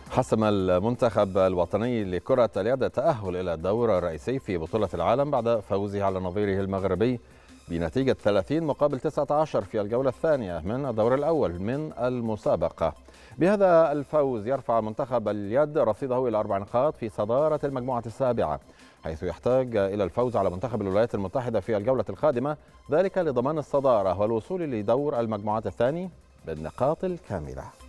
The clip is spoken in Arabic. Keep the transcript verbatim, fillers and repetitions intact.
حسم المنتخب الوطني لكرة اليد التأهل إلى الدور الرئيسي في بطولة العالم بعد فوزه على نظيره المغربي بنتيجة ثلاثين مقابل تسعة عشر في الجولة الثانية من الدور الأول من المسابقة. بهذا الفوز يرفع منتخب اليد رصيده إلى أربع نقاط في صدارة المجموعة السابعة، حيث يحتاج إلى الفوز على منتخب الولايات المتحدة في الجولة القادمة، ذلك لضمان الصدارة والوصول لدور المجموعات الثاني بالنقاط الكاملة.